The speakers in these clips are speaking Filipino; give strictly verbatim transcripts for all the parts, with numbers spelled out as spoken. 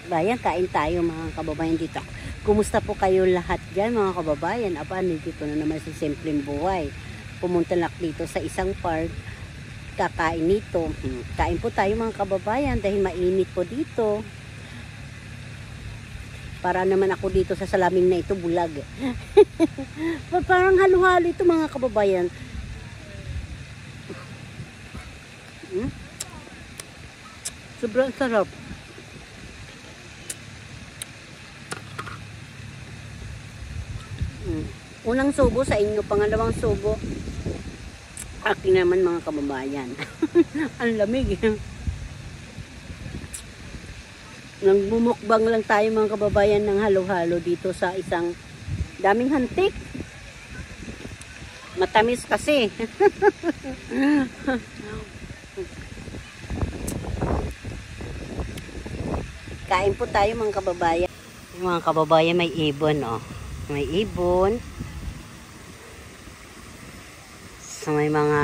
Bayan, kain tayo mga kababayan dito. Kumusta po kayo lahat dyan mga kababayan? Aba, dito na naman sa simpleng buhay. Pumunta lang dito sa isang park, kakain dito. Hmm. Kain po tayo mga kababayan dahil mainit po dito. Para naman ako dito sa salaming na ito, bulag. Parang halo-halo ito mga kababayan. Hmm? Sobrang sarap. Hmm. Unang subo sa inyo, pangalawang subo akin naman mga kababayan. Ang lamig. Nagbumukbang lang tayo mga kababayan ng halo-halo dito sa isang daming hantik. Matamis kasi. Kain po tayo mga kababayan. Mga kababayan, may ibon oh. May ibon. So may mga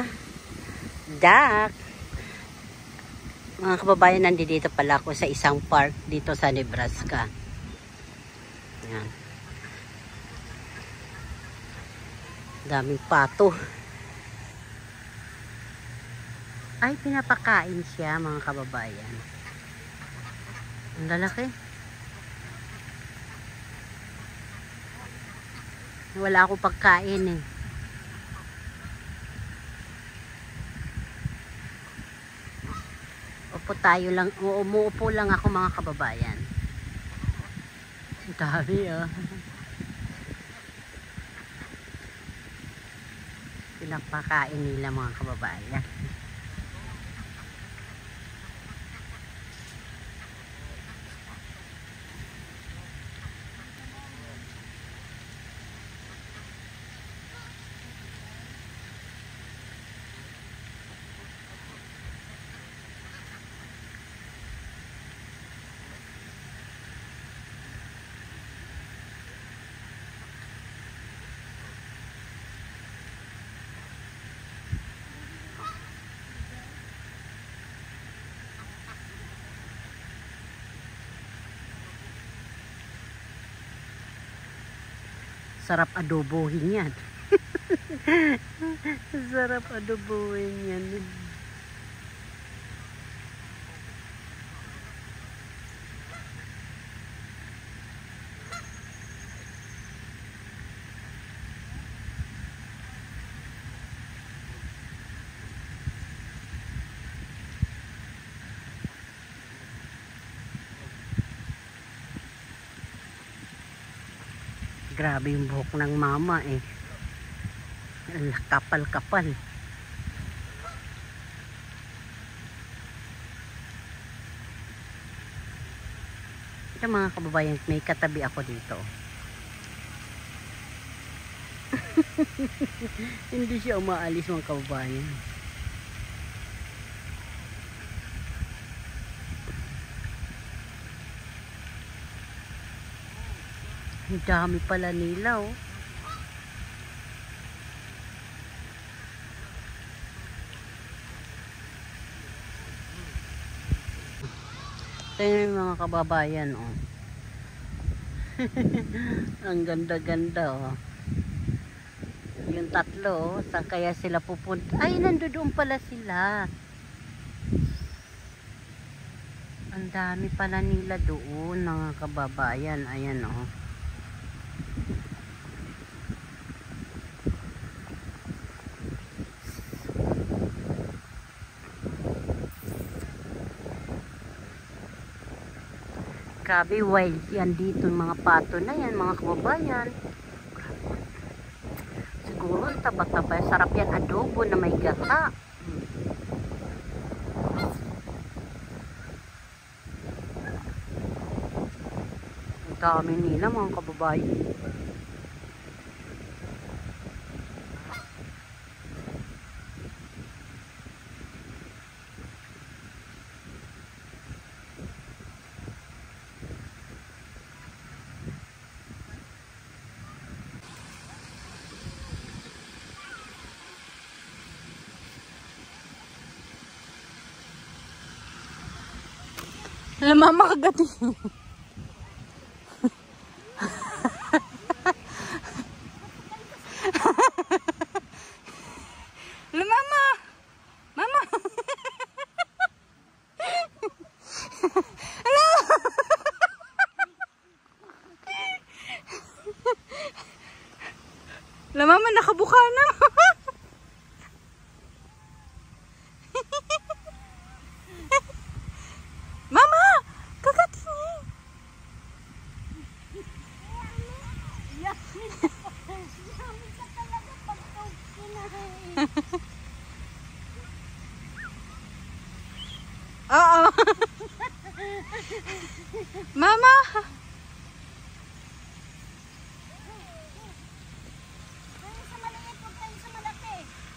duck. Mga kababayan, nandito pala ako sa isang park dito sa Nebraska. Ayan. Daming pato. Ay, pinapakain siya mga kababayan. Ang lalaki. Wala ako pagkain eh. Upo tayo lang, umuupo lang ako mga kababayan. Ang dami ah. Pinapakain nila mga kababayan. Sarap adobohin yan. Sarap adobohin yan. Grabe yung buhok ng mama eh. Kapal-kapal. Ito mga kababayan, may katabi ako dito. Hindi siya umaalis mga kababayan. Ang dami pala nila oh. Ito yung mga kababayan oh. Ang ganda-ganda oh. Yung tatlo oh, saan kaya sila pupunta? Ay, nandoon pala sila. Ang dami pala nila doon mga kababayan. Ayan oh. Grabe, wild yan dito mga pato na yan mga kababayan. Siguro ang taba-taba, sarap yan adobo na may gata. Ang dami nila mga kababayan. Hala, mama kagati. Hala, mama. Mama. Hala. Hala, mama, nakabuka na. Mama, kagatingin. Oo. Mama. Sa maliit, huwag tayo sa malaki.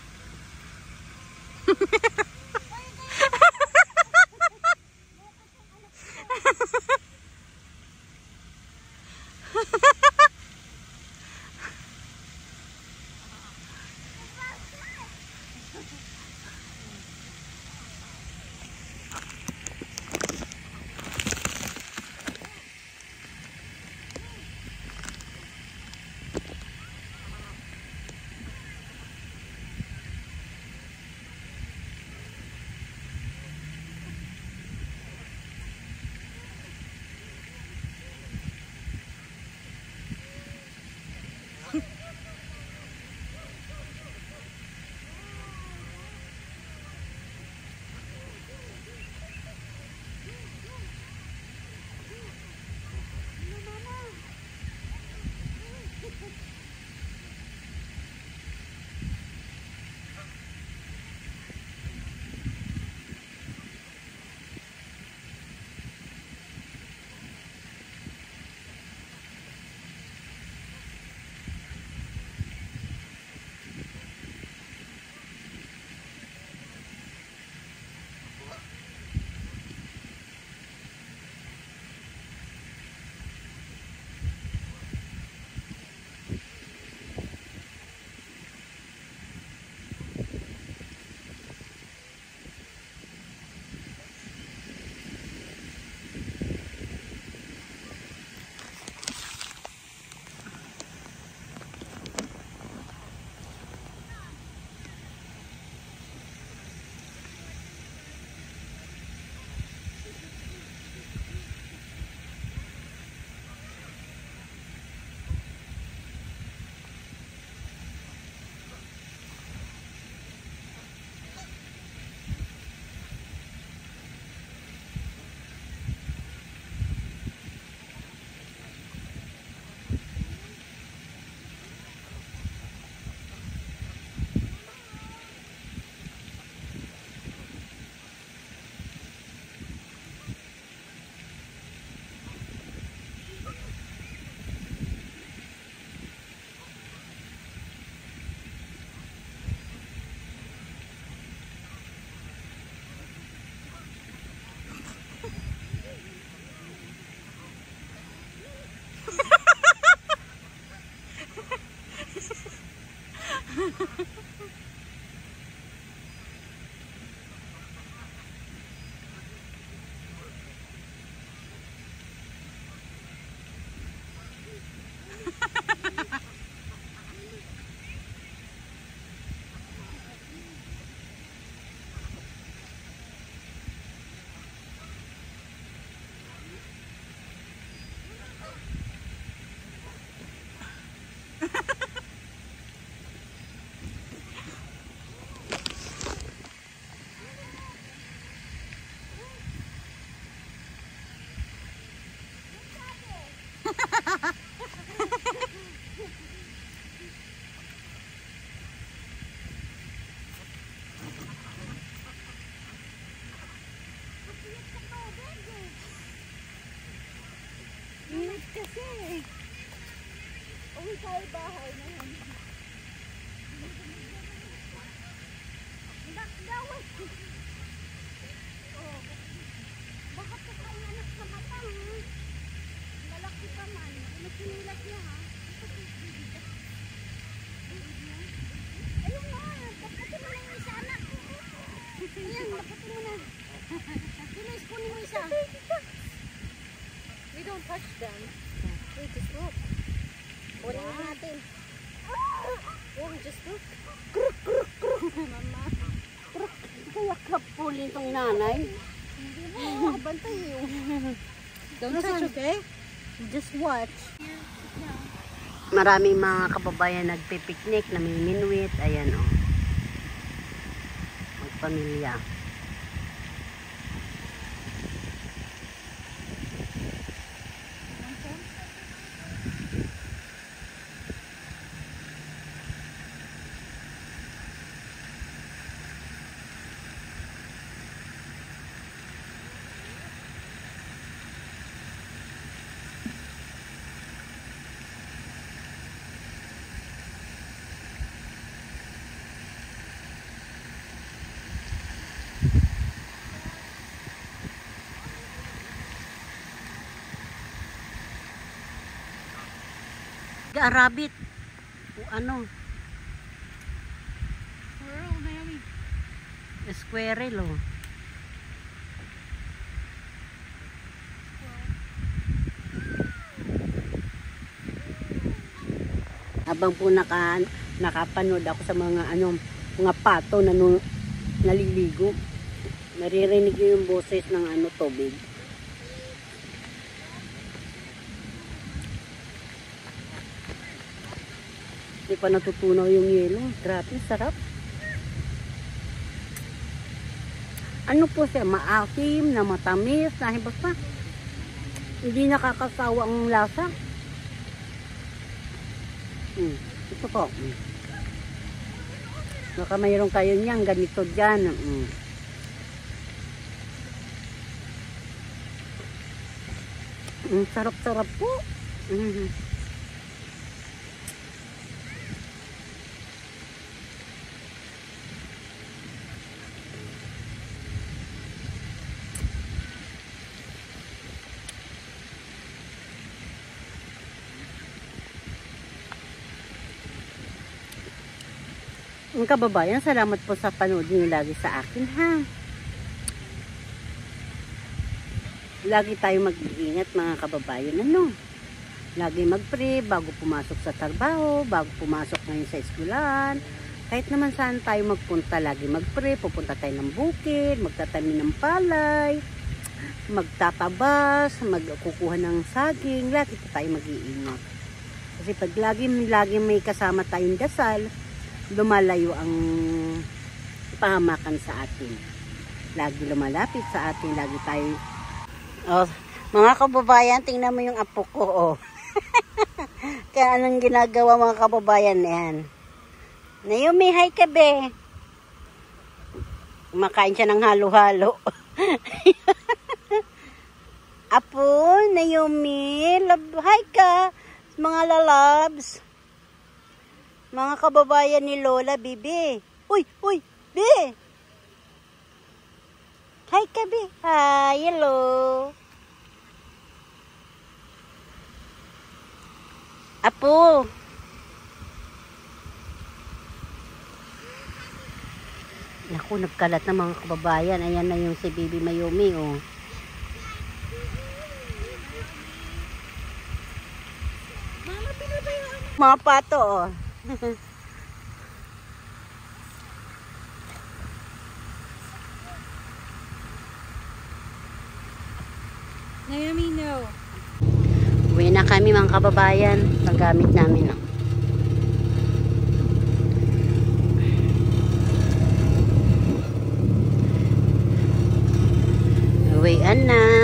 kasi. Uwi tayo bahay na yan. Bakdaway. Oh, baka po kayo anak sa mata, ha? Lalaki pa man. Ano sinilat niya, ha? Ayun na, taputin mo na yung isa, anak. Ayan, taputin mo na. Pinis, kunin mo isa. don't touch them. Hey, just look. Kunin na natin. Oh, just look. Kruk, kruk, kruk. Mama. Kruk. Kaya kapulin itong nanay. Hindi mo. Bantay yung. Don't touch, okay? Just watch. Maraming mga kababayan nagpipiknik, namiminwit. Ayan, oh. Magpamilya. The rabbit. O ano? Squirrel, Naomi. Squirrel, oh. Habang po naka, nakapanood ako sa mga ano, mga pato na nu, naliligo, naririnig yung boses ng ano, tubig. Hindi pa natutunaw yung yelo. Grabe, sarap. Ano po siya? Maasim, na matamis, na basta. Hindi nakakasawa ang lasa. Hmm, ito po. Hmm. Baka mayroon kayo niyan, ganito dyan. Hmm. Hmm, sarap-sarap po. Hmm. Mga kababayan, salamat po sa panood niyo lagi sa akin, ha. Lagi tayo mag-iingat, mga kababayan, ano. Lagi mag-pray bago pumasok sa trabaho, bago pumasok ngayon sa eskwelahan. Kahit naman saan tayo magpunta, lagi mag-pray. Pupunta tayo ng bukid, magtatanim ng palay, magtatabas, magkukuha ng saging. Lagi po tayo mag-iingat. Kasi pag lagi, lagi may kasama tayong dasal, lumalayo ang pahamakan sa atin. Lagi lumalapit sa atin, lagi tayo. Oh, mga kababayan, tingnan mo yung apo ko, oh. Kaya anong ginagawa, mga kababayan, yan. Naomi, hi ka, be. Makain siya ng halo-halo. Apo, Naomi, love, hi ka, mga lalabs. Mga kababayan ni Lola, Bibi. Uy, uy, Bi. Hi ka, Bi. Hi, hello. Apo. Naku, nagkalat na mga kababayan. Ayan na yung si Bibi Mayumi, oh. Mama, pinabayaan. Mga pato, oh. Naomi, no. Uwi na kami, mga kababayan. Paggamit namin, oh. Uwian na.